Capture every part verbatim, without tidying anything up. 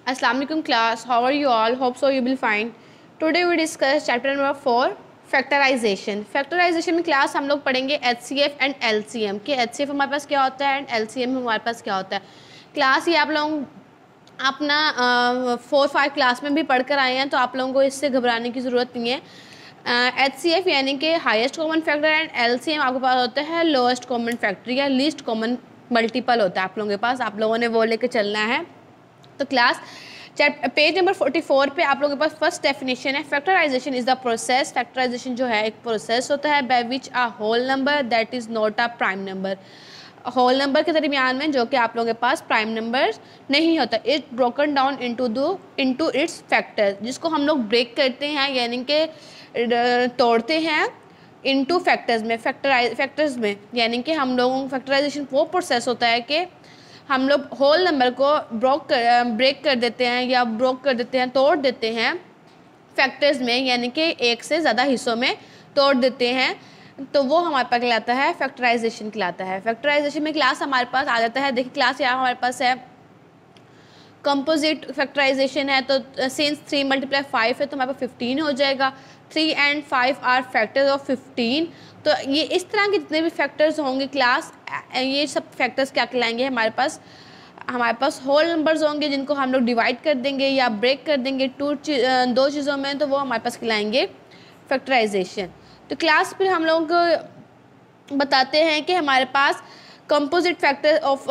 Assalamu alaikum class, how are you all? Hope so you will fine. Today we discuss chapter number four, factorization. Factorization में class हम लोग पढ़ेंगे H C F and L C M कि H C F हमारे पास क्या होता है एंड एल सी एम हमारे पास क्या होता है. क्लास ये आप लोग अपना फोर फाइव क्लास में भी पढ़ कर आए हैं, तो आप लोगों को इससे घबराने की ज़रूरत नहीं है. एच सी एफ यानी कि highest common factor and L C M आपके पास होता है लोएस्ट कॉमन फैक्टर या लीस्ट कॉमन मल्टीपल होता है आप लोगों के पास. आप लोगों ने वो लेकर चलना है. तो class page number forty four पे आप लोगों के पास फर्स्ट डेफिनेशन है. Factorization is the process. Factorization जो है एक प्रोसेस होता है by which a whole number that is not a prime number. Whole number के दरमियान में जो कि आप लोगों के पास प्राइम नंबर नहीं होता. It broken down into the into its factor, जिसको हम लोग ब्रेक करते हैं यानी कि तोड़ते हैं इनटू फैक्टर्स में. फैक्टराइज फैक्टर्स में यानी कि हम लोगों फैक्टराइजेशन वो प्रोसेस होता है कि हम लोग होल नंबर को ब्रोक कर ब्रेक कर देते हैं या ब्रोक कर देते हैं तोड़ देते हैं फैक्टर्स में, यानी कि एक से ज़्यादा हिस्सों में तोड़ देते हैं. तो वो हमारे पास कहलाता है फैक्टराइजेशन कहलाता है. फैक्टराइजेशन में क्लास हमारे पास आ जाता है. देखिए क्लास यहाँ हमारे पास है कंपोजिट फैक्टराइजेशन है. तो सिंस थ्री मल्टीप्लाई फाइव है तो हमारे पास फिफ्टीन हो जाएगा. Three and five are factors of fifteen. तो ये इस तरह के जितने भी फैक्टर्स होंगे क्लास, ये सब फैक्टर्स क्या कहलाएंगे हमारे पास हमारे पास होल नंबर्स होंगे जिनको हम लोग डिवाइड कर देंगे या ब्रेक कर देंगे टू दो चीज़ों में, तो वो हमारे पास कहलाएंगे फैक्टराइजेशन. तो क्लास फिर हम लोगों को बताते हैं कि हमारे पास कंपोजिट फैक्टर ऑफ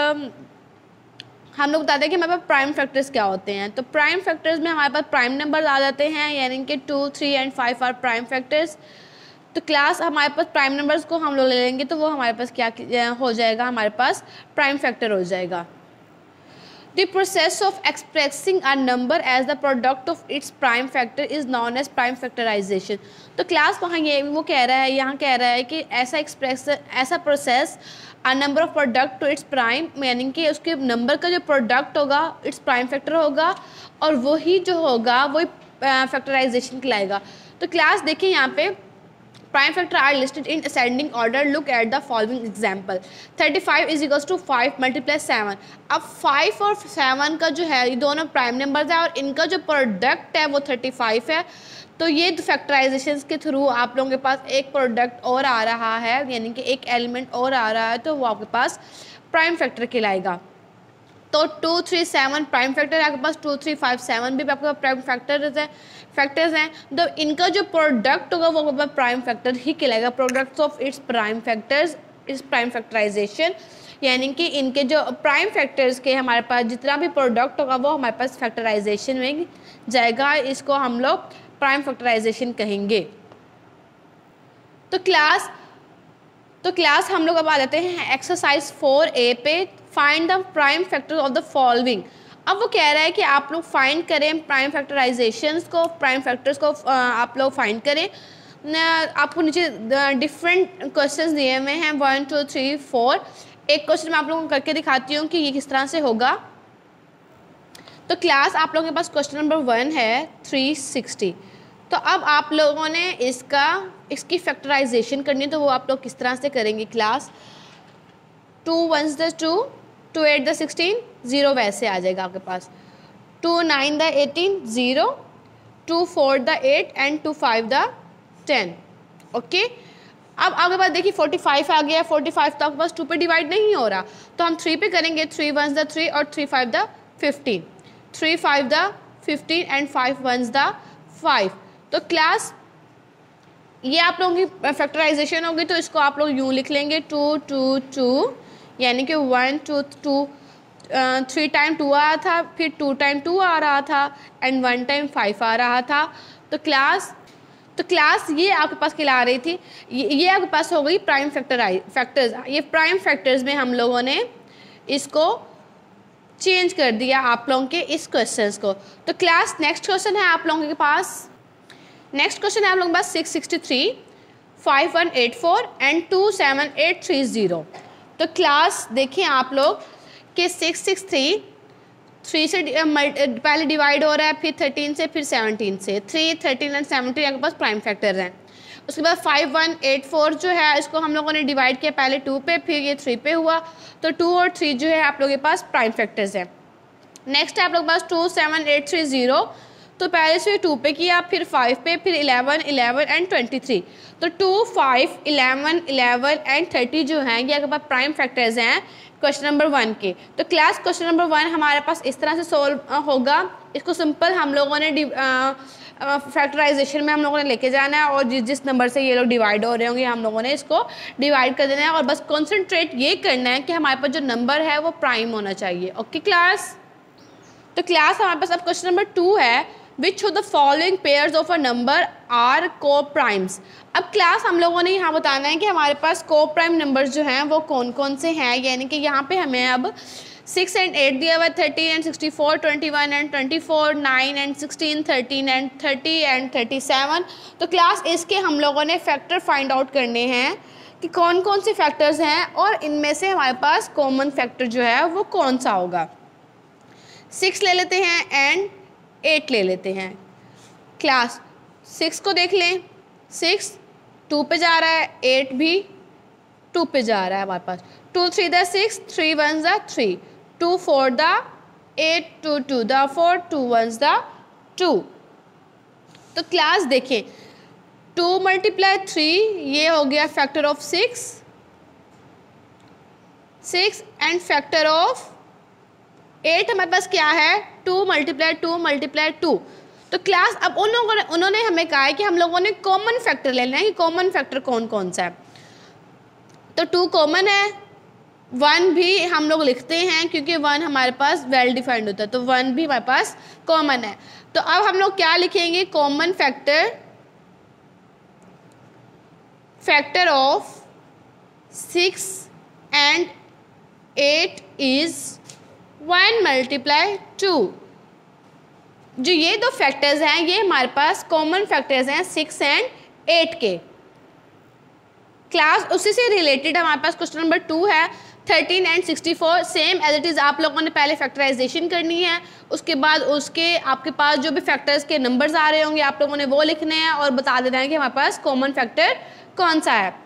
हम लोग बताते हैं कि हमारे पास प्राइम फैक्टर्स क्या होते हैं. तो प्राइम फैक्टर्स में हमारे पास प्राइम नंबर आ जाते हैं यानी कि two three and five are prime factors. तो क्लास हमारे पास प्राइम नंबर्स को हम लोग ले लेंगे तो वो हमारे पास क्या हो जाएगा, हमारे पास प्राइम फैक्टर हो जाएगा. The process of expressing a number as the product of its prime factor is known as prime factorization. तो क्लास वहाँ ये वो कह रहा है यहाँ कह रहा है कि ऐसा एक्सप्रेस ऐसा process a number of product to its prime यानी कि उसके नंबर का जो प्रोडक्ट होगा इट्स प्राइम फैक्टर होगा और वही जो होगा वही फैक्टराइजेशन कहलाएगा. तो क्लास देखिए यहाँ पे prime factor are listed in ascending order. Look at the following example. thirty-five is equals to five multiply seven. अब five और seven का जो है ये दोनों प्राइम नंबर्स है और इनका जो प्रोडक्ट है वो thirty-five है. तो ये फैक्टराइजेशन के थ्रू आप लोगों के पास एक प्रोडक्ट और आ रहा है यानी कि एक एलिमेंट और आ रहा है, तो वो आपके पास प्राइम फैक्टर कहलाएगा. तो two three seven prime factor है आपके पास, टू थ्री फाइव सेवन भी आपके पास प्राइम फैक्टर्स हैं फैक्टर्स हैं तो इनका जो प्रोडक्ट होगा वो आपके पास प्राइम फैक्टर ही कहलाएगा. Products of its prime factors is prime factorization यानी कि इनके जो प्राइम फैक्टर्स के हमारे पास जितना भी प्रोडक्ट होगा वो हमारे पास फैक्टराइजेशन में जाएगा. इसको हम लोग प्राइम फैक्टराइजेशन कहेंगे. तो क्लास तो क्लास हम लोग अब आ जाते हैं एक्सरसाइज फोर ए पे. Find the prime factor of the following. अब वो कह रहा है कि आप लोग फाइंड करें प्राइम फैक्टराइजेशंस को, प्राइम फैक्टर्स को आप लोग फाइंड करें. आपको नीचे डिफरेंट क्वेश्चंस दिए हुए हैं वन टू थ्री फोर. एक क्वेश्चन मैं आप लोगों को करके दिखाती हूँ कि ये किस तरह से होगा. तो क्लास आप लोगों के पास क्वेश्चन नंबर वन है थ्री सिक्सटी. तो अब आप लोगों ने इसका इसकी फैक्टराइजेशन करनी है, तो वो आप लोग किस तरह से करेंगे class. Two ones the two, two eight the sixteen, zero वैसे आ जाएगा आपके पास. Two nine the eighteen, zero. Two four the eight and two five the ten. Okay. अब आपके पास देखिए फोर्टी फाइव आ गया. फोर्टी फाइव तो आपके पास टू पे डिवाइड नहीं हो रहा, तो हम थ्री पे करेंगे. थ्री वंस द थ्री और three five the fifteen. Three five the fifteen and five ones the five. तो क्लास ये आप लोगों की फैक्टराइजेशन होगी, तो इसको आप लोग यूँ लिख लेंगे टू टू टू यानी कि one two two three time two आ रहा था, फिर टू टाइम टू आ रहा था एंड वन टाइम फाइव आ रहा था. तो क्लास तो क्लास ये आपके पास कहला रही थी. ये, ये आपके पास हो गई प्राइम फैक्टराइज फैक्टर्स. ये प्राइम फैक्टर्स में हम लोगों ने इसको चेंज कर दिया आप लोगों के इस क्वेश्चंस को. तो क्लास नेक्स्ट क्वेश्चन है आप लोगों के पास नेक्स्ट क्वेश्चन है आप लोगों के पास six sixty three, five one eight four and two seven eight three zero. तो क्लास देखिए आप लोग कि सिक्स सिक्स थ्री थ्री से पहले डिवाइड हो रहा है, फिर थर्टीन से, फिर सेवनटीन से. थ्री थर्टीन एंड सेवनटीन आपके पास प्राइम फैक्टर हैं. उसके बाद फाइव वन एट फोर जो है इसको हम लोगों ने डिवाइड किया पहले टू पे, फिर ये थ्री पे हुआ. तो टू और थ्री जो है आप लोगों के पास प्राइम फैक्टर्स हैं. नेक्स्ट है आप लोग के पास two seven eight three zero, तो पहले से टू पे किया, फिर फाइव पे, फिर eleven eleven and twenty three. तो two five eleven eleven and thirty जो हैं ये आपके पास प्राइम फैक्टर्स हैं क्वेश्चन नंबर वन के। तो क्लास क्वेश्चन नंबर वन हमारे पास इस तरह से सोल्व होगा। इसको सिंपल हम लोगों ने फैक्टराइजेशन में हम लोगों ने लेके जाना है और जिस जिस नंबर से ये लोग डिवाइड हो रहे होंगे हम लोगों ने इसको डिवाइड कर देना है और बस कॉन्सेंट्रेट ये करना है कि हमारे पास जो नंबर है वो प्राइम होना चाहिए। ओके क्लास, तो क्लास हमारे पास अब क्वेश्चन नंबर टू है, which of the following pairs of a number are coprimes. अब क्लास हम लोगों ने यहाँ बताना है कि हमारे पास को प्राइम नंबर्स जो हैं वो कौन कौन से हैं, यानी कि यहाँ पे हमें अब सिक्स एंड एट दिया हुआ है, thirteen and sixty four, twenty one and twenty four, nine and sixteen, thirteen and thirty and thirty seven. तो क्लास इसके हम लोगों ने फैक्टर फाइंड आउट करने हैं कि कौन कौन से फैक्टर्स हैं और इनमें से हमारे पास कॉमन फैक्टर जो है वो कौन सा होगा। सिक्स ले लेते हैं एंड एट ले लेते हैं। क्लास सिक्स को देख लें, सिक्स टू पे जा रहा है, एट भी टू पे जा रहा है हमारे पास। Two three the six, three one the three, two four the eight, two two the four, two one the two. तो क्लास देखें, टू मल्टीप्लाई थ्री ये हो गया factor of six, six and factor of eight हमारे पास क्या है, two multiply two multiply two. तो क्लास अब उन लोगों ने उन्होंने हमें कहा है कि हम लोगों ने कॉमन फैक्टर लेना है कि कॉमन फैक्टर कौन कौन सा है। तो टू कॉमन है, वन भी हम लोग लिखते हैं क्योंकि वन हमारे पास वेल डिफाइंड होता है, तो वन भी हमारे पास कॉमन है। तो अब हम लोग क्या लिखेंगे, common factor, factor of six and eight is one multiply two. जो ये दो फैक्टर्स हैं ये हमारे पास कॉमन फैक्टर्स हैं सिक्स एंड एट के। क्लास उसी से रिलेटेड हमारे पास क्वेश्चन नंबर टू है, thirteen and sixty four, same as it is आप लोगों ने पहले फैक्टराइजेशन करनी है, उसके बाद उसके आपके पास जो भी फैक्टर्स के नंबर्स आ रहे होंगे आप लोगों ने वो लिखने हैं और बता देना है कि हमारे पास कॉमन फैक्टर कौन सा है।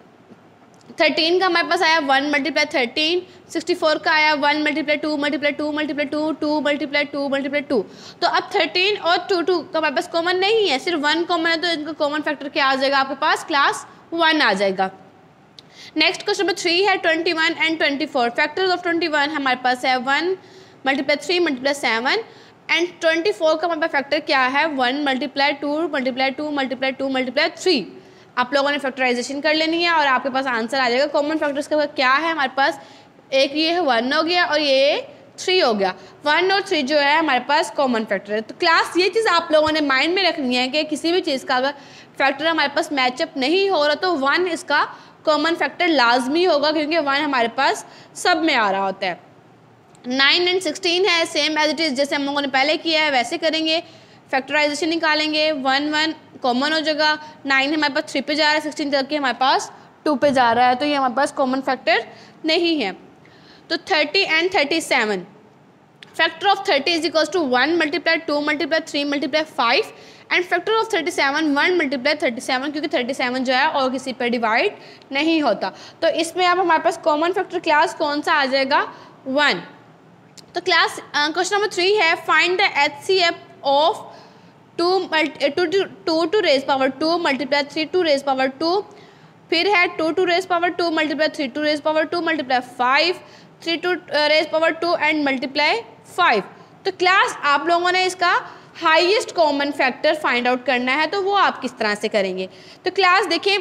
थर्टीन का हमारे पास आया one multiply thirteen, sixty four का आया one multiply two multiply two multiply two, two multiply two multiply two. तो अब थर्टीन और टू टू का हमारे पास कॉमन नहीं है, सिर्फ वन कॉमन है, तो इनका कॉमन फैक्टर क्या आ जाएगा आपके पास, क्लास वन आ जाएगा। नेक्स्ट क्वेश्चन नंबर थ्री है, twenty one and twenty four, factors of twenty one हमारे पास है one multiply three multiply seven and twenty four का हमारे पास फैक्टर क्या है, one multiply two multiply two multiply two multiply three. आप लोगों ने फैक्टराइजेशन कर लेनी है और आपके पास आंसर आ जाएगा। कॉमन फैक्टर्स का क्या है हमारे पास, एक ये है वन हो गया और ये थ्री हो गया, वन और थ्री जो है हमारे पास कॉमन फैक्टर है। तो क्लास ये चीज़ आप लोगों ने माइंड में रखनी है कि किसी भी चीज़ का अगर फैक्टर हमारे पास मैचअप नहीं हो रहा तो वन इसका कॉमन फैक्टर लाजमी होगा क्योंकि वन हमारे पास सब में आ रहा होता है। नाइन एंड सिक्सटीन है, सेम एज इट इज़ जैसे हम लोगों ने पहले किया है वैसे करेंगे, फैक्टराइजेशन निकालेंगे, वन वन कॉमन हो जाएगा, नाइन हमारे पास थ्री पे जा रहा है, सिक्सटीन तक के हमारे पास टू पे जा रहा है, तो ये हमारे पास कॉमन फैक्टर नहीं है। तो thirty and thirty seven, factor of thirty is equals to one multiply two multiply three multiply five and factor of thirty seven one multiply thirty seven, क्योंकि थर्टी सेवन जो है और किसी पर डिवाइड नहीं होता। तो इसमें अब हमारे पास कॉमन फैक्टर क्लास कौन सा आ जाएगा, वन। तो क्लास क्वेश्चन नंबर थ्री है, find the H C F of two two two two raise power two multiply three two raise power two, फिर है two two raise power two multiply three two raise power two multiply five, three two raise power two and multiply five. तो class आप लोगों ने इसका highest common factor find out करना है, तो वो आप किस तरह से करेंगे। तो क्लास देखिए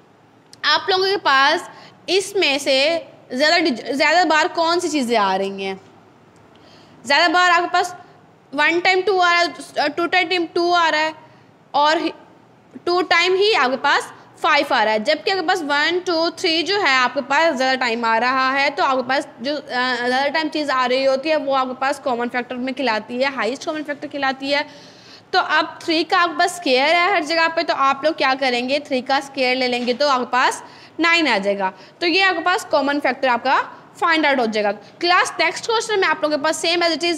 आप लोगों के पास इसमें से ज़्यादा ज़्यादा बार कौन सी चीज़ें आ रही हैं, ज़्यादा बार आपके पास वन टाइम टू आ रहा है, टू टाइम टू आ रहा है और टू टाइम ही आपके पास फाइव आ रहा है, जबकि आपके पास वन टू थ्री जो है आपके पास ज़्यादा टाइम आ रहा है। तो आपके पास जो ज़्यादा टाइम चीज़ आ रही होती है वो आपके पास कॉमन फैक्टर में खिलाती है, हाईएस्ट कॉमन फैक्टर खिलाती है। तो अब थ्री का आपके पास स्केयर है हर जगह पे, तो आप लोग क्या करेंगे, थ्री का स्केयर ले लेंगे तो आपके पास नाइन आ जाएगा। तो ये आपके पास कॉमन फैक्टर आपका फाइंड आउट हो जाएगा। क्लास नेक्स्ट क्वेश्चन में आप लोगों के पास same as it is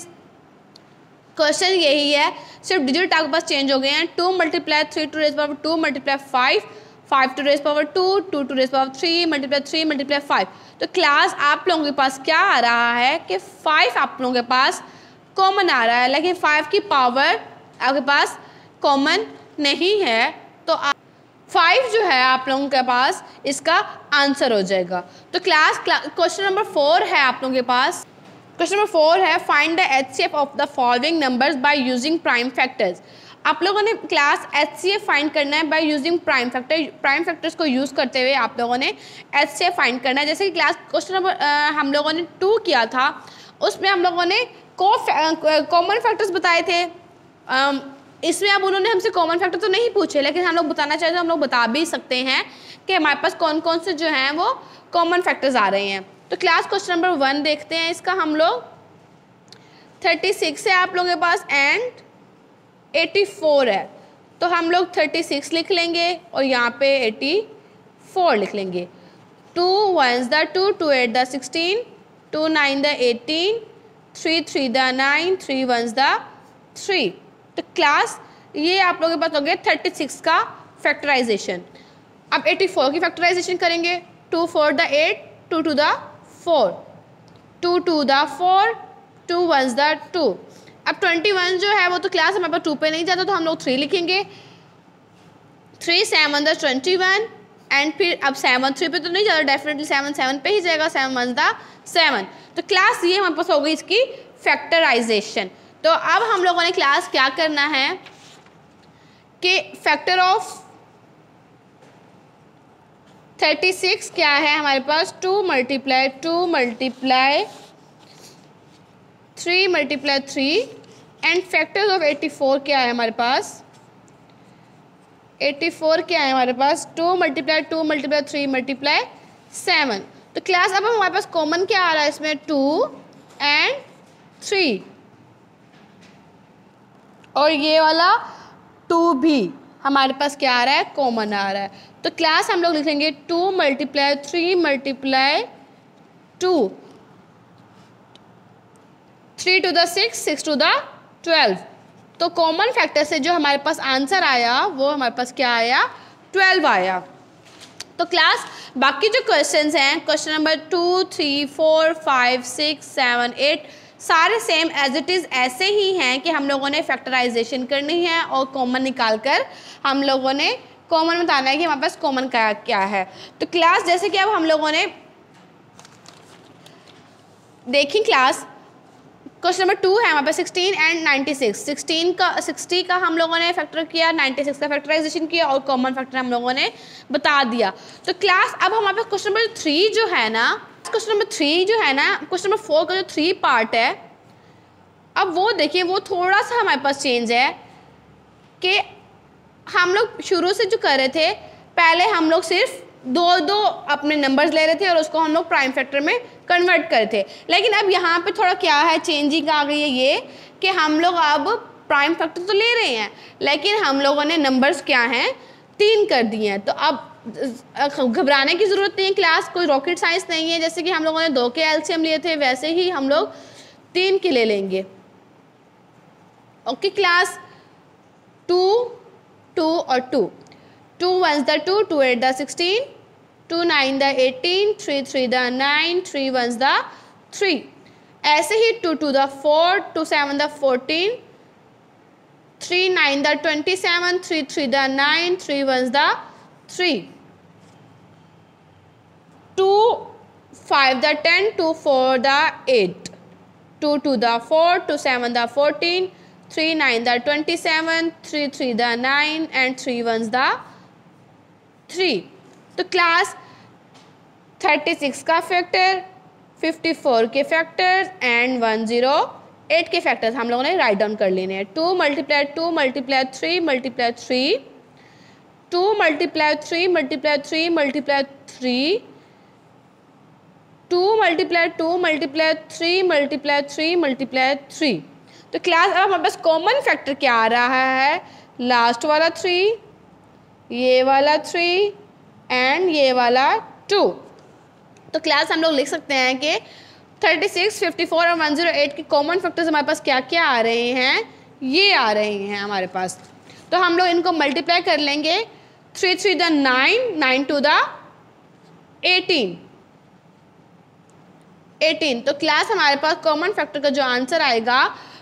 question यही है, सिर्फ डिजिट आपके पास चेंज हो गए हैं। Two multiply three two raise power two multiply five, five two raise power two, two two raise power three multiply three multiply five. तो क्लास आप लोगों के पास क्या आ रहा है कि फाइव आप लोगों के पास कॉमन आ रहा है, लेकिन फाइव की पावर आपके पास कॉमन नहीं है, तो फाइव जो है आप लोगों के पास इसका आंसर हो जाएगा। तो क्लास क्वेश्चन नंबर फोर है आप लोगों के पास। क्वेश्चन नंबर फोर है find the HCF of the following numbers by using prime factors. आप लोगों ने क्लास एचसीएफ फाइंड करना है by using prime factor. Prime factors को यूज़ करते हुए आप लोगों ने एचसीएफ फाइंड करना है। जैसे कि क्लास क्वेश्चन नंबर हम लोगों ने टू किया था, उसमें हम लोगों ने कॉमन फैक्टर्स बताए थे। um, इसमें अब उन्होंने हमसे कॉमन फैक्टर तो नहीं पूछे, लेकिन हम लोग बताना चाहते तो हम लोग बता भी सकते हैं कि हमारे पास कौन कौन से जो हैं वो कॉमन फैक्टर्स आ रहे हैं। तो क्लास क्वेश्चन नंबर वन देखते हैं। इसका हम लोग थर्टी सिक्स है आप लोगों के पास एंड एटी फोर है, तो हम लोग थर्टी सिक्स लिख लेंगे और यहाँ पे एटी फोर लिख लेंगे। Two ones the two, two eight the sixteen, two nine the eighteen, three three the nine, three ones the three. तो क्लास ये आप लोगों के पास हो गया थर्टी सिक्स का फैक्टराइजेशन। अब एटी फोर की फैक्टराइजेशन करेंगे। Two four the eight, two two the four, two two the four, two ones the two. अब ट्वेंटी वन जो है वो तो क्लास हमारे पास टू पे नहीं जाता, तो हम लोग थ्री लिखेंगे। Three seven the twenty one and फिर अब सेवन थ्री पे तो नहीं जाता, डेफिनेटली सेवन सेवन पे ही जाएगा, सेवन वन द सेवन। तो क्लास ये हमारे पास हो गई इसकी फैक्टराइजेशन। तो अब हम लोगों ने क्लास क्या करना है कि फैक्टर ऑफ थर्टी सिक्स क्या है हमारे पास, two multiply two multiply three multiply three and factors of eighty four क्या है हमारे पास, एटी फोर क्या है हमारे पास, two multiply two multiply three multiply seven. तो क्लास अब हमारे पास कॉमन क्या आ रहा है इसमें, टू एंड थ्री, और ये वाला टू भी हमारे पास क्या आ रहा है, कॉमन आ रहा है। तो क्लास हम लोग लिखेंगे two multiply three multiply two, three two the six, six two the twelve. तो कॉमन फैक्टर से जो हमारे पास आंसर आया वो हमारे पास क्या आया, ट्वेल्व आया। तो क्लास बाकी जो क्वेश्चंस हैं, question number two, three, four, five, six, seven, eight, सारे सेम एज इट इज़ ऐसे ही हैं कि हम लोगों ने फैक्टराइजेशन करनी है और कॉमन निकाल कर हम लोगों ने कॉमन बताना है कि हमारे पास कॉमन क्या क्या है। तो क्लास जैसे कि अब हम लोगों ने देखी क्लास क्वेश्चन नंबर टू है हमारे पास sixteen and ninety six. Sixteen का सिक्सटी का हम लोगों ने फैक्टर किया, नाइन्टी सिक्स का फैक्टराइजेशन किया और कॉमन फैक्टर हम लोगों ने बता दिया। तो क्लास अब हमारे पास क्वेश्चन नंबर थ्री जो है ना, क्वेश्चन नंबर थ्री जो है ना, क्वेश्चन नंबर फोर का जो थ्री पार्ट है, अब वो देखिए वो थोड़ा सा हमारे पास चेंज है कि हम लोग शुरू से जो कर रहे थे, पहले हम लोग सिर्फ दो दो अपने नंबर्स ले रहे थे और उसको हम लोग प्राइम फैक्टर में कन्वर्ट कर थे। लेकिन अब यहाँ पे थोड़ा क्या है, चेंजिंग आ गई है ये कि हम लोग अब प्राइम फैक्टर तो ले रहे हैं लेकिन हम लोगों ने नंबर्स क्या हैं, तीन कर दिए हैं। तो अब घबराने की ज़रूरत नहीं है, क्लास कोई रॉकेट साइंस नहीं है। जैसे कि हम लोगों ने दो के एलसीएम लिए थे वैसे ही हम लोग तीन के ले लेंगे। ओके क्लास, टू टू और two, two ones the two, two eight the sixteen, two nine the eighteen, three three the nine, three ones the three. ऐसे ही two two the four, two seven the fourteen, three nine the twenty seven, three three the nine, three ones the three, two five the ten, two four the eight, two two the four, two seven the fourteen, three nine the twenty seven, three three the nine and three ones the three. तो class thirty six का factor, fifty four के factors and one zero eight के factors हम लोगों ने right down कर लेने हैं। Two multiply two multiply three multiply three, two multiply three multiply three multiply three, two multiply two multiply three multiply three multiply three. तो class अब हमारे पास कॉमन फैक्टर क्या आ रहा है, लास्ट वाला थ्री, ये वाला थ्री एंड ये वाला टू। तो क्लास हम लोग लिख सकते हैं कि थर्टी सिक्स, फिफ्टी फोर और वन ज़ीरो एट के कॉमन फैक्टर्स हमारे पास क्या क्या आ रहे हैं, ये आ रहे हैं हमारे पास। तो हम लोग इनको मल्टीप्लाई कर लेंगे, three three the nine, nine two the eighteen, eighteen. तो क्लास हमारे पास कॉमन फैक्टर का जो आंसर आएगा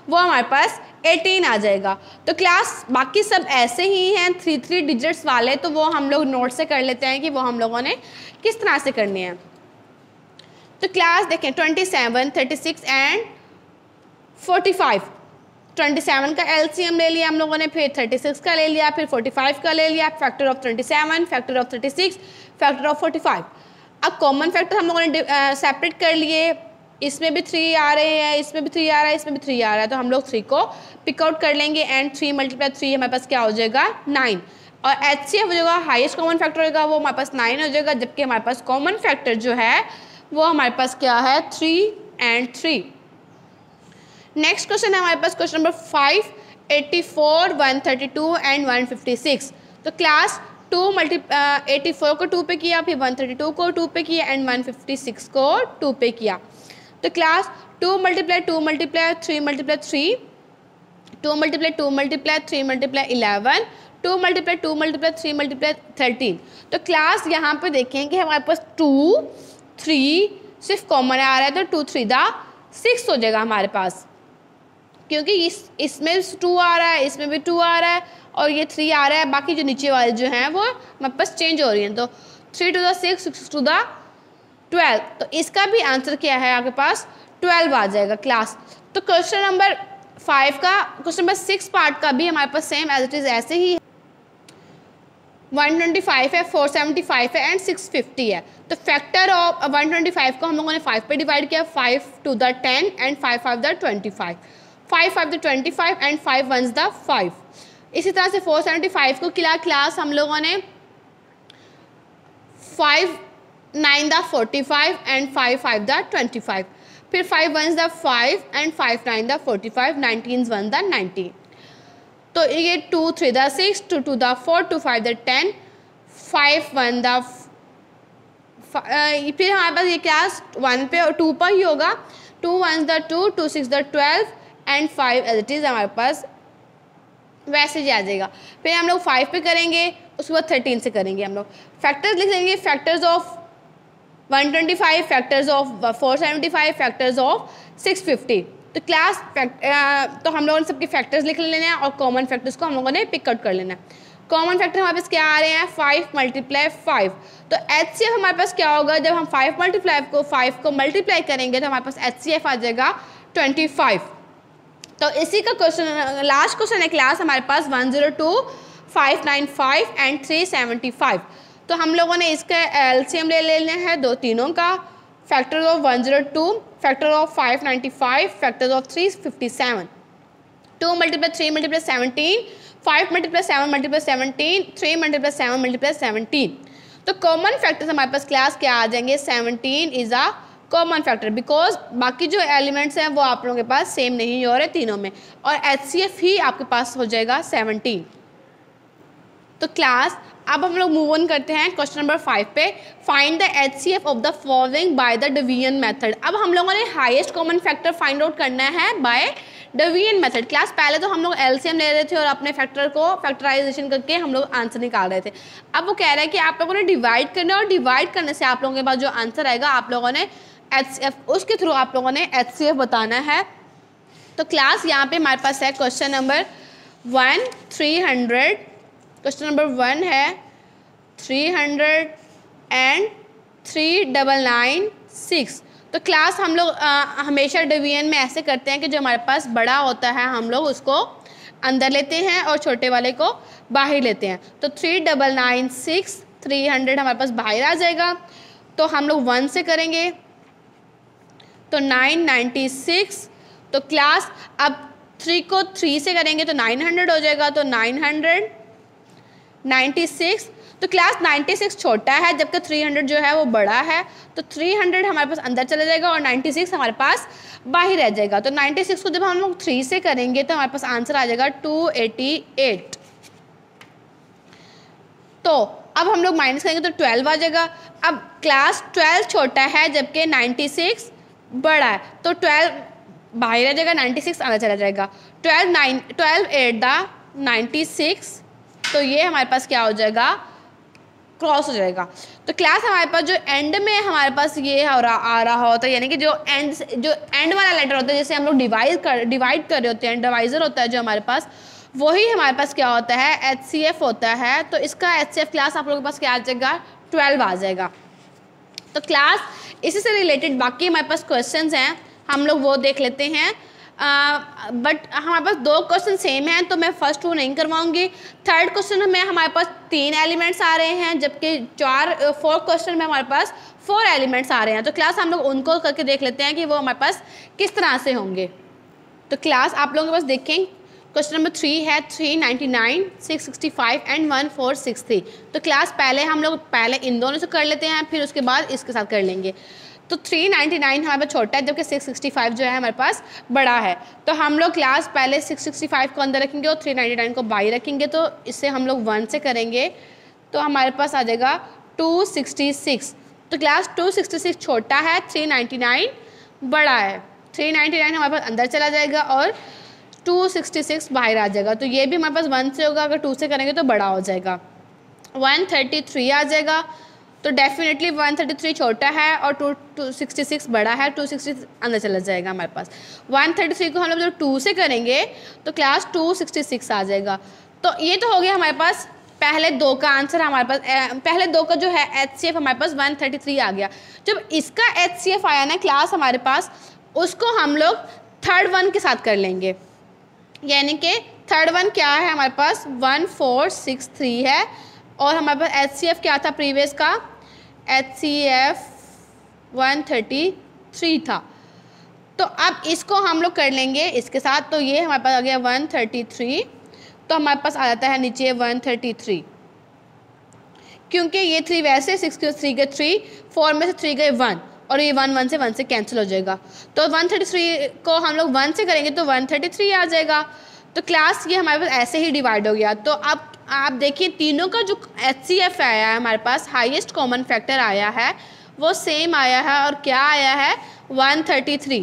वो हमारे पास एटीन आ जाएगा। तो क्लास बाकी सब ऐसे ही हैं थ्री थ्री डिजिट्स वाले, तो वो हम लोग नोट से कर लेते हैं कि वो हम लोगों ने किस तरह से करने हैं। तो क्लास देखें twenty seven, thirty six and forty five. Twenty seven का एलसीएम ले लिया हम लोगों ने, फिर थर्टी सिक्स का ले लिया, फिर फोर्टी फाइव का ले लिया, factor of twenty seven, factor of thirty six, factor of forty five. अब कॉमन फैक्टर हम लोगों ने सेपरेट कर लिए, इसमें भी थ्री आ रहे हैं, इसमें भी थ्री आ रहा है, इसमें भी थ्री आ रहा है, तो हम लोग थ्री को पिक आउट कर लेंगे एंड थ्री मल्टीप्लाई थ्री हमारे पास क्या हो जाएगा नाइन। और एच सी एफ जो हाईएस्ट कॉमन फैक्टर होगा वो हमारे पास नाइन हो जाएगा, जबकि हमारे पास कॉमन फैक्टर जो है वो हमारे पास क्या है three and three. Next question है हमारे पास question number five, eighty four, one thirty two and one fifty six. तो class two multi eighty four को टू पे किया, फिर वन थर्टी टू को टू पे किया एंड वन फिफ्टी सिक्स को टू पे किया। तो class two multiply two multiply three multiply three, two multiply two multiply three multiply eleven, two multiply two multiply three multiply thirteen. तो class यहाँ पे देखें कि हमारे पास टू थ्री सिर्फ कॉमन आ रहा है, तो टू थ्री दा सिक्स हो जाएगा हमारे पास, क्योंकि इस इसमें टू आ रहा है, इसमें भी टू आ रहा है और ये थ्री आ रहा है, बाकी जो नीचे वाले जो हैं वो हमारे पास चेंज हो रही हैं। तो three two the six, six two the twelve, तो इसका भी आंसर क्या है आपके पास ट्वेल्व आ जाएगा क्लास। तो क्वेश्चन नंबर फाइव का क्वेश्चन नंबर सिक्स पार्ट का भी हमारे पास सेम एज इट इज़ ऐसे ही है। वन ट्वेंटी फाइव है, फोर सेवेंटी फाइव है एंड सिक्स फिफ्टी है। तो factor of one twenty five को हम लोगों ने फाइव पे डिवाइड किया, five two the ten and five five the twenty five, five five the twenty five and five one the five. इसी तरह से फोर सेवेंटी फाइव को किला क्लास हम लोगों ने five nine the forty five and five five the twenty five, फिर five one the five and five nine the forty five, nineteen one the nineteen. तो ये two three the six, two two the four, two five the ten, five one the फिर हमारे पास ये class one पे और to पर ही होगा, two one the two, two six the twelve and five as it is हमारे पास वैसे ही आ जाएगा। फिर हम लोग फाइव पे करेंगे, उसके बाद थर्टीन से करेंगे हम लोग फैक्टर्स लिख देंगे, factors of one twenty five, factors of four seventy five, factors of six fifty. तो क्लास फैक्ट तो हम लोगों ने सबके फैक्टर्स लिख लेने हैं और कॉमन फैक्टर्स को हम लोगों ने पिक आउट कर लेना है। कॉमन फैक्टर हमारे पास क्या आ रहे हैं फाइव मल्टीप्लाई फाइव। तो एच सी एफ हमारे पास क्या होगा, जब हम फाइव मल्टीप्लाई को फाइव को मल्टीप्लाई करेंगे तो हमारे पास एच सी एफ आ जाएगा ट्वेंटी फाइव। तो इसी का क्वेश्चन लास्ट क्वेश्चन है क्लास हमारे पास one zero two, five nine five and three seventy five. तो हम लोगों ने इसका एलसीएम ले लेना है दो तीनों का, factor of one zero two, factor of five ninety five, factor of three fifty seven, two multiply three multiply seventeen, five multiply seven multiply seventeen, three multiply seven multiply seventeen. तो कॉमन factors हमारे पास class क्या आ जाएंगे, seventeen is a common factor, because बाकी जो elements हैं वो आप लोगों के पास सेम नहीं हो रहे तीनों में, और एच सी एफ ही आपके पास हो जाएगा सेवनटीन। तो क्लास अब हम लोग मूव ऑन करते हैं क्वेश्चन नंबर फाइव पे, find the H C F of the following by the division method. अब हम लोगों ने highest common factor find out करना है बाय डिवीजन मेथड। क्लास पहले तो हम लोग एलसीएम ले रहे थे और अपने फैक्टर को फैक्टराइजेशन करके हम लोग आंसर निकाल रहे थे। अब वो कह रहा है कि आप लोगों ने डिवाइड करना है और डिवाइड करने से आप लोगों के पास जो आंसर आएगा आप लोगों ने एच सी एफ उसके थ्रू आप लोगों ने एच सी एफ बताना है। तो क्लास यहाँ पे हमारे पास है question number one three hundred, question number one है three hundred and three double nine six. तो क्लास हम लोग आ, हमेशा डिवीजन में ऐसे करते हैं कि जो हमारे पास बड़ा होता है हम लोग उसको अंदर लेते हैं और छोटे वाले को बाहर लेते हैं। तो three double nine six, three hundred हमारे पास बाहर आ जाएगा, तो हम लोग वन से करेंगे तो नाइन नाइन्टी सिक्स। तो क्लास अब थ्री को थ्री से करेंगे तो नाइन हंड्रेड हो जाएगा, तो नाइन हंड्रेड नाइन्टी सिक्स। तो क्लास नाइन्टी सिक्स छोटा है जबकि थ्री हंड्रेड जो है वो बड़ा है, तो थ्री हंड्रेड हमारे पास अंदर चला जाएगा और नाइन्टी सिक्स हमारे पास बाहर रह जाएगा। तो नाइन्टी सिक्स को जब हम लोग थ्री से करेंगे तो हमारे पास आंसर आ जाएगा टू एटी एट। तो अब हम लोग माइनस करेंगे तो ट्वेल्व आ जाएगा। अब क्लास ट्वेल्व छोटा है जबकि नाइन्टी सिक्स बड़ा है, तो ट्वेल्व बाहर आ जाएगा, नाइन्टी सिक्स अंदर चला जाएगा। Twelve nine twelve eight the ninety six, तो ये हमारे पास क्या हो जाएगा क्रॉस हो जाएगा। तो क्लास हमारे पास जो एंड में हमारे पास ये आ रहा आ रहा होता है, यानी कि जो एंड जो एंड वाला लेटर होता है, जैसे हम लोग डिवाइड कर डिवाइड कर रहे होते हैं, डिवाइजर होता है जो हमारे पास, वही हमारे पास क्या होता है, एच सी एफ होता है। तो इसका एच सी एफ क्लास आप लोगों के पास क्या आ जाएगा, ट्वेल्व आ जाएगा। तो क्लास इसी से रिलेटेड बाकी हमारे पास क्वेश्चंस हैं, हम लोग वो देख लेते हैं। बट uh, हमारे पास दो क्वेश्चन सेम हैं, तो मैं फर्स्ट वो नहीं करवाऊंगी। थर्ड क्वेश्चन में हमारे पास तीन एलिमेंट्स आ रहे हैं, जबकि चार फोर्थ क्वेश्चन में हमारे पास फोर एलिमेंट्स आ रहे हैं। तो क्लास हम लोग उनको करके देख लेते हैं कि वो हमारे पास किस तरह से होंगे। तो क्लास आप लोगों के पास देखें, क्वेश्चन नंबर थ्री है three ninety nine six sixty five and one four six three. तो क्लास पहले हम लोग पहले इन दोनों से कर लेते हैं, फिर उसके बाद इसके साथ कर लेंगे। तो थ्री नाइन्टी नाइन हमारे पास छोटा है, जबकि सिक्स सिक्सटी फाइव जो है हमारे पास बड़ा है। तो हम लोग क्लास पहले सिक्स सिक्सटी फाइव को अंदर रखेंगे और थ्री नाइन्टी नाइन को बाई रखेंगे। तो इससे हम लोग वन से करेंगे तो हमारे पास आ जाएगा टू सिक्सटी सिक्स। तो क्लास टू सिक्सटी सिक्स छोटा है, थ्री नाइन्टी नाइन बड़ा है। थ्री नाइन्टी नाइन हमारे पास अंदर चला जाएगा और टू सिक्सटी सिक्स बाहर आ जाएगा। तो ये भी हमारे पास वन से होगा, अगर टू से करेंगे तो बड़ा हो जाएगा। वन थर्टी थ्री आ जाएगा। तो डेफिनेटली वन थर्टी थ्री छोटा है और टू टू सिक्सटी सिक्स बड़ा है, टू सिक्सटी अंदर चला जाएगा हमारे पास। वन थर्टी थ्री को हम लोग जब टू से करेंगे तो क्लास टू सिक्सटी सिक्स आ जाएगा। तो ये तो हो गया हमारे पास पहले दो का आंसर। हमारे पास पहले दो का जो है एच सी एफ हमारे पास वन थर्टी थ्री आ गया। जब इसका एच सी एफ आया ना क्लास हमारे पास, उसको हम लोग थर्ड वन के साथ कर लेंगे, यानी कि थर्ड वन क्या है हमारे पास वन फोर सिक्स थ्री है, और हमारे पास एच सी एफ क्या था प्रीवियस का, H C F one thirty three था। तो अब इसको हम लोग कर लेंगे इसके साथ। तो ये हमारे पास आ गया वन थर्टी थ्री, तो हमारे पास आ जाता है नीचे वन थर्टी थ्री, क्योंकि ये थ्री वैसे सिक्स के थ्री के थ्री, फोर में से थ्री गए वन, और ये वन वन से वन से कैंसिल हो जाएगा। तो वन थर्टी थ्री को हम लोग वन से करेंगे तो वन थर्टी थ्री आ जाएगा। तो क्लास ये हमारे पास ऐसे ही डिवाइड हो गया। तो अब आप देखिए तीनों का जो एच सी एफ आया है हमारे पास, हाईएस्ट कॉमन फैक्टर आया है, वो सेम आया है। और क्या आया है, वन थर्टी थ्री।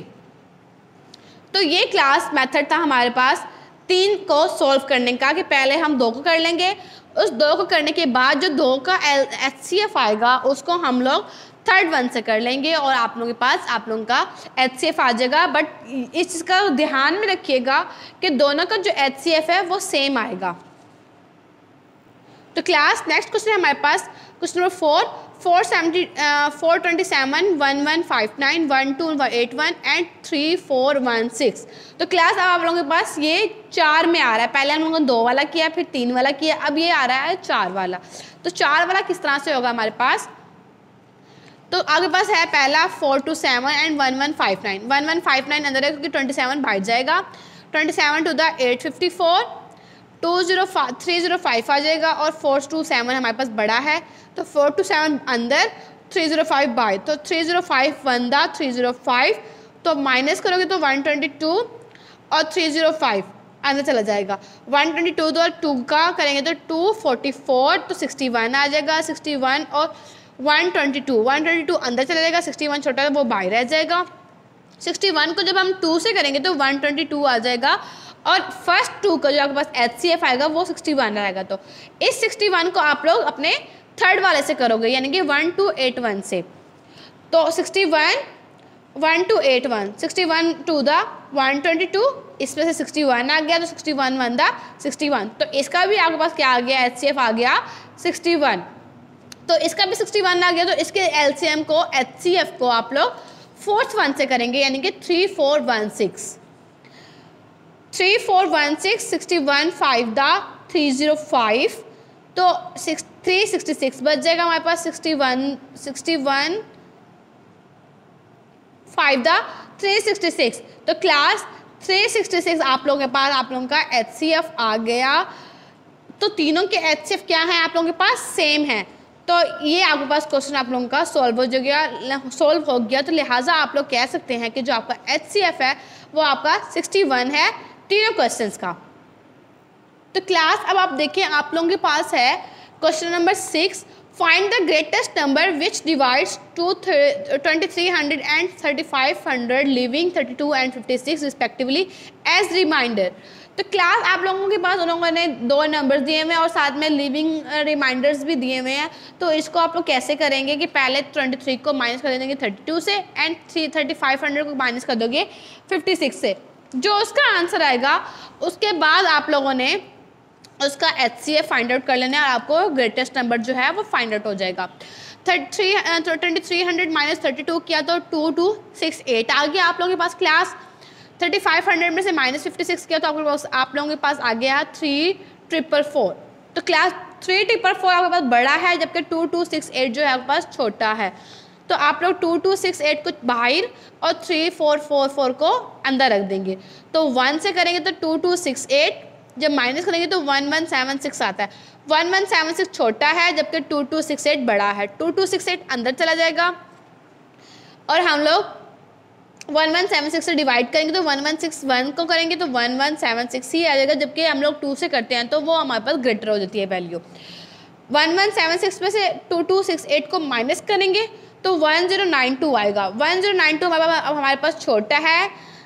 तो ये क्लास मेथड था हमारे पास तीन को सॉल्व करने का, कि पहले हम दो को कर लेंगे, उस दो को करने के बाद जो दो का एच सी एफ आएगा उसको हम लोग थर्ड वन से कर लेंगे, और आप लोगों के पास आप लोगों का एच सी एफ आ जाएगा। बट इस चीज़ का ध्यान में रखिएगा कि दोनों का जो एच सी एफ है वो सेम आएगा। तो क्लास नेक्स्ट क्वेश्चन है हमारे पास question number four four seventy four twenty seven one one five nine one two eight one and three four one six. तो क्लास अब आप लोगों के पास ये चार में आ रहा है। पहले हम लोगों ने दो वाला किया, फिर तीन वाला किया, अब ये आ रहा है चार वाला। तो चार वाला किस तरह से होगा हमारे पास, तो आगे पास है पहला four two seven and one one five nine. One one five nine अंदर है क्योंकि ट्वेंटी सेवन बाहर जाएगा। Twenty seven two the eight fifty four, two zero three zero five आ जाएगा, और फोर टू सेवन हमारे पास बड़ा है। तो फोर टू सेवन अंदर, थ्री जीरो फाइव बाहर। तो three zero five one the three zero five, तो माइनस करोगे तो वन ट्वेंटी टू और थ्री जीरो फाइव अंदर चला जाएगा। वन ट्वेंटी टू और टू का करेंगे तो टू फोर्टी फोर, तो सिक्सटी वन आ जाएगा। सिक्सटी वन और one twenty two, one twenty two अंदर चला जाएगा, सिक्सटी वन छोटा है वो बाहर रह जाएगा। सिक्सटी वन को जब हम टू से करेंगे तो वन ट्वेंटी टू आ जाएगा, और फर्स्ट टू का जो आपके पास एच सी एफ आएगा वो सिक्सटी वन आएगा। तो इस सिक्सटी वन को आप लोग अपने थर्ड वाले से करोगे, यानी कि वन टू एट वन से। तो sixty one one two eight one, sixty one two the one twenty two, इसमें से सिक्सटी वन आ गया, तो sixty one one the sixty one. तो इसका भी आपके पास क्या आ गया, एच सी एफ आ गया सिक्सटी वन। तो इसका भी सिक्सटी वन आ गया। तो इसके एल सी एम को, एच सी एफ को आप लोग फोर्थ वन से करेंगे, यानी कि three four one six. Three four one six, sixty one five the three zero five, तो सिक्स थ्री सिक्सटी सिक्स बच जाएगा हमारे पास। Sixty one sixty one five the three sixty six. तो क्लास थ्री सिक्सटी सिक्स आप लोगों के पास आप लोगों का एच सी एफ आ गया। तो तीनों के एच सी एफ क्या है आप लोगों के पास, सेम है। तो ये आपके पास क्वेश्चन आप लोगों का सॉल्व हो गया सॉल्व हो गया तो लिहाजा आप लोग कह सकते हैं कि जो आपका एच सी एफ है वो आपका सिक्सटी वन है तीनों क्वेश्चंस का। तो क्लास अब आप देखिए आप लोगों के पास है question number six, find the greatest number which divides two twenty three hundred and thirty five hundred leaving thirty two and fifty six respectively as remainder. तो क्लास आप लोगों के पास उन लोगों ने दो नंबर्स दिए हुए हैं और साथ में लिविंग रिमाइंडर्स भी दिए हुए हैं। तो इसको आप लोग कैसे करेंगे कि पहले तेईस को माइनस कर देंगे बत्तीस से and three thirty five hundred को माइनस कर दोगे छप्पन से, जो उसका आंसर आएगा उसके बाद आप लोगों ने उसका H C F find out कर लेना है और आपको ग्रेटेस्ट नंबर जो है वो फाइंड आउट हो जाएगा। Thirty twenty three hundred minus thirty two किया तो टू टू सिक्स एट आ गया आप लोगों के पास क्लास। थर्टी फाइव हंड्रेड में से माइनस फिफ्टी सिक्स किया तो आपके पास आप लोगों के पास आ गया थ्री ट्रिपल फोर। तो क्लास थ्री ट्रिपल फोर आपके पास बड़ा है जबकि टू टू सिक्स एट जो है आपके पास छोटा है। तो आप लोग टू टू सिक्स एट को बाहर और थ्री फोर फोर फोर को अंदर रख देंगे। तो वन से करेंगे तो टू टू सिक्स एट, जब माइनस करेंगे तो वन वन सेवन सिक्स आता है। वन वन सेवन सिक्स छोटा है जबकि टू टू सिक्स एट बड़ा है। टू टू सिक्स एट अंदर चला जाएगा और हम लोग वन वन सेवन सिक्स से डिवाइड करेंगे तो वन वन सिक्स वन को करेंगे तो वन वन सेवन सिक्स ही आ जाएगा, जबकि हम लोग टू से करते हैं तो वो हमारे पास ग्रेटर हो जाती है value. One one seven six में से टू टू सिक्स एट को माइनस करेंगे तो वन ज़ीरो नाइन टू आएगा। वन ज़ीरो नाइन टू हमारे पास अब हमारे पास छोटा है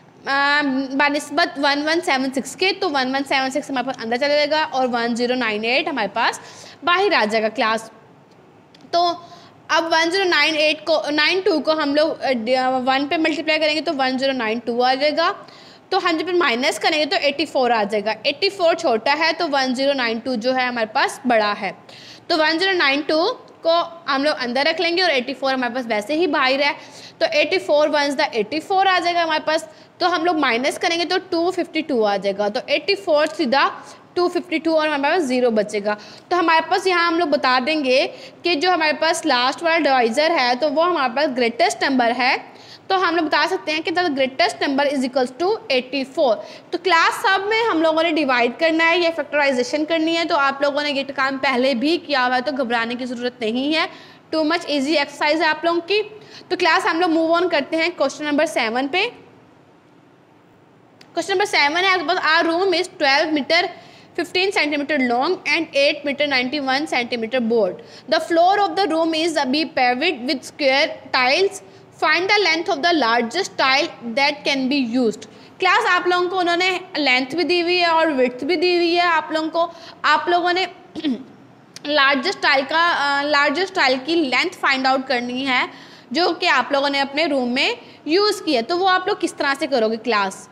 बानिस्बत वन वन सेवन सिक्स के, तो वन वन सेवन सिक्स हमारे पास अंदर चला जाएगा और वन ज़ीरो नाइन एट हमारे पास बाहर आ जाएगा क्लास। तो अब वन ज़ीरो नाइन एट को नाइन टू को हम लोग वन पे मल्टीप्लाई करेंगे तो वन ज़ीरो नाइन टू आ जाएगा। तो हम जब माइनस करेंगे तो एटी फोर आ जाएगा। एटी फोर छोटा है तो वन ज़ीरो नाइन टू जो है हमारे पास बड़ा है। तो वन ज़ीरो नाइन टू को हम लोग अंदर रख लेंगे और एटी फोर हमारे पास वैसे ही बाहर है। तो eighty four once the eighty four आ जाएगा हमारे पास। तो हम लोग माइनस करेंगे तो टू फिफ्टी टू आ जाएगा। तो एटी फोर सीधा टू फिफ्टी टू और हमारे पास ज़ीरो बचेगा। तो हमारे पास यहाँ हम लोग बता देंगे कि जो हमारे पास लास्ट वाला डिवाइज़र है तो वो हमारे पास ग्रेटेस्ट नंबर है। तो हम लोग बता सकते हैं कि the greatest number is equals to eighty four. तो क्लास सब में हम लोगों ने डिवाइड करना है, ये फैक्टराइजेशन करनी है। तो आप लोगों ने ये काम पहले भी किया हुआ है तो घबराने की ज़रूरत नहीं है, टू मच ईजी एक्सरसाइज है आप लोगों की। तो क्लास हम लोग मूव ऑन करते हैं क्वेश्चन नंबर सेवन पे। क्वेश्चन नंबर सेवन है आपके पास, our room is twelve meter fifteen centimeter long and eight meter ninety-one centimeter broad. The floor of the room is be paved with square tiles. Find the length of the largest tile that can be used. Class आप लोगों को उन्होंने length भी दी हुई है और width भी दी हुई है। आप लोगों को आप लोगों ने लार्जेस्ट टाइल का लार्जेस्ट uh, टाइल की लेंथ फाइंड आउट करनी है जो कि आप लोगों ने अपने रूम में यूज़ की है। तो वो आप लोग किस तरह से करोगे क्लास?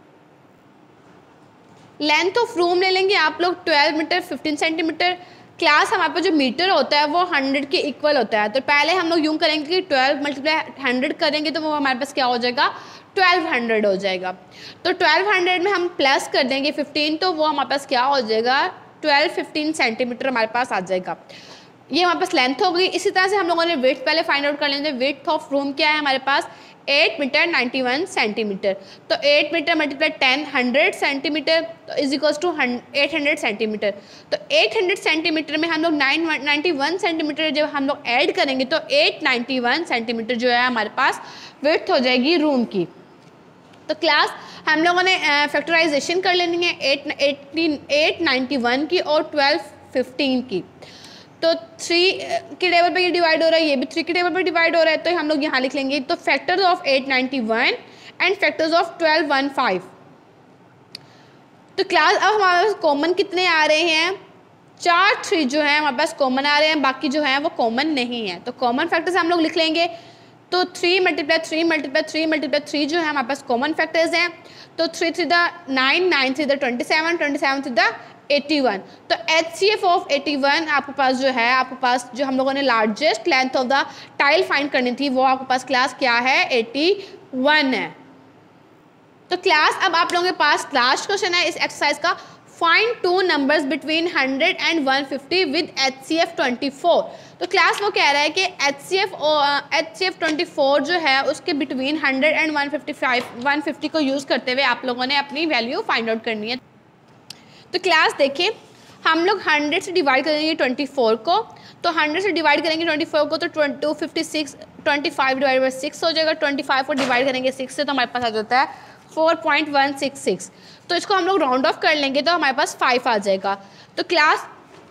लेंथ ऑफ रूम ले लेंगे आप लोग twelve meter fifteen centimeter. Class हमारे पास जो मीटर होता है वो हंड्रेड के इक्वल होता है। तो पहले हम लोग यूँ करेंगे कि ट्वेल्व मल्टीप्लाई हंड्रेड करेंगे तो वो हमारे पास क्या हो जाएगा, ट्वेल्व हंड्रेड हो जाएगा। तो ट्वेल्व हंड्रेड में हम प्लस कर देंगे फिफ्टीन तो वो हमारे पास क्या हो जाएगा, ट्वेल्व फिफ्टीन सेंटीमीटर हमारे पास आ जाएगा। ये हमारे पास लेंथ हो गई। इसी तरह से हम लोगों ने विड्थ पहले फाइंड आउट कर लेंगे। विड्थ ऑफ रूम क्या है हमारे पास, eight meter ninety one centimeter. तो eight meter multiply ten hundred centimeter तो is equals to eight hundred centimeter. तो एट हंड्रेड सेंटीमीटर में हम लोग नाइन नाइन्टी वन सेंटीमीटर जब हम लोग ऐड करेंगे तो एट नाइन्टी वन सेंटीमीटर जो है हमारे पास विड्थ हो जाएगी रूम की। तो क्लास हम लोगों ने फैक्टराइजेशन कर लेनी है eight eighteen eight ninety one की और ट्वेल्व फिफ्टीन की। तो थ्री के टेबल पे ये डिवाइड हो रहा है, ये भी थ्री के टेबल पे डिवाइड हो रहा है। तो हम लोग यहाँ लिख लेंगे तो factors of eight ninety one and factors of twelve one five. तो क्लास अब हमारे पास कॉमन कितने आ रहे हैं, चार थ्री जो है हमारे पास कॉमन आ रहे हैं, बाकी जो है वो कॉमन नहीं है। तो कॉमन फैक्टर्स हम लोग लिख लेंगे। तो three multiply three multiply three multiply three जो है हमारे पास कॉमन फैक्टर्स हैं। तो three three the nine nine three the twenty seven twenty seven three the eighty one. तो H C F of eighty one आपके पास जो है, आपके पास जो हम लोगों ने largest length of the tile find करनी थी वो आपके पास क्लास क्या है, एटी वन है। तो क्लास अब आप लोगों के पास लास्ट क्वेश्चन है इस एक्सरसाइज का, find two numbers between hundred and one fifty with H C F twenty four. तो क्लास वो कह रहा है कि H C F H C F twenty four जो है उसके between hundred and one fifty five one fifty को यूज़ करते हुए आप लोगों ने अपनी वैल्यू फाइंड आउट करनी है। तो क्लास देखिए हम लोग हंड्रेड से डिवाइड करेंगे ट्वेंटी फोर को। तो हंड्रेड से डिवाइड करेंगे ट्वेंटी फोर को तो two fifty six twenty five divide by six हो जाएगा। ट्वेंटी फाइव को डिवाइड करेंगे सिक्स से तो हमारे पास आ जाता है four point one six six. तो इसको हम लोग राउंड ऑफ कर लेंगे तो हमारे पास फाइव आ जाएगा। तो क्लास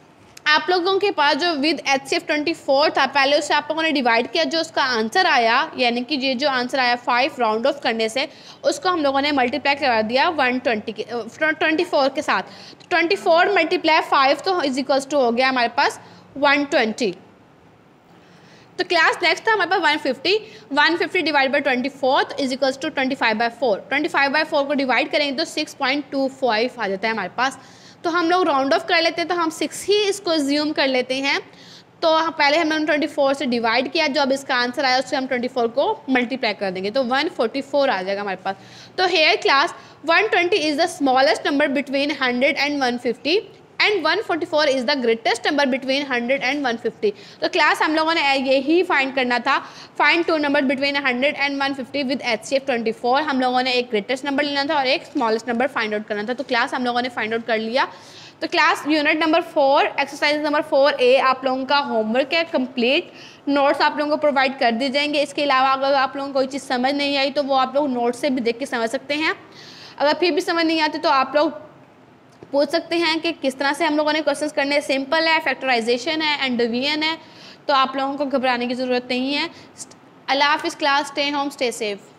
आप लोगों के पास जो with H C F twenty four था, पहले उससे आप लोगों ने डिवाइड किया, जो उसका आंसर आया यानी कि ये जो आंसर आया फाइव राउंड ऑफ करने से, उसको हम लोगों ने मल्टीप्लाई करा दिया वन ट्वेंटी के ट्वेंटी फोर के साथ। तो ट्वेंटी फोर मल्टीप्लाई फाइव तो इज इक्वल्स टू हो गया हमारे पास वन ट्वेंटी। तो क्लास नेक्स्ट था हमारे पास one fifty. One fifty divide by twenty four तो is equals to twenty five by four. Twenty five by four को डिवाइड करेंगे तो सिक्स पॉइंट टू फाइव आ जाता है हमारे पास। तो हम लोग राउंड ऑफ कर लेते हैं, तो हम सिक्स ही इसको ज्यूम कर लेते हैं। तो पहले हमने ट्वेंटी फोर से डिवाइड किया, जो अब इसका आंसर आया उससे हम ट्वेंटी फोर को मल्टीप्लाई कर देंगे तो वन फोर्टी फोर आ जाएगा हमारे पास। तो here class one twenty is the smallest number between hundred and one fifty and one forty four is the greatest number between hundred and one fifty. तो क्लास हम लोगों ने यही फाइंड करना था, find two number between hundred and one fifty with H C F twenty four. हम लोगों ने एक ग्रेटेस्ट नंबर लेना था और एक स्मॉलेस्ट नंबर फाइंड आउट करना था। तो क्लास हम लोगों ने फाइंड आउट कर लिया। तो class unit number four exercise number four A आप लोगों का होमवर्क है कंप्लीट। नोट्स आप लोगों को प्रोवाइड कर दी जाएंगे। इसके अलावा अगर आप लोगों को कोई चीज़ समझ नहीं आई तो वो आप लोग नोट्स से भी देख के समझ सकते हैं। अगर फिर भी समझ नहीं आती तो आप लोग पूछ सकते हैं कि किस तरह से हम लोगों ने क्वेश्चंस करने हैं। सिंपल है, फैक्टराइजेशन है एंड डिवीजन है, तो आप लोगों को घबराने की ज़रूरत नहीं है। अल्लाह हाफिज़ class, stay home stay safe.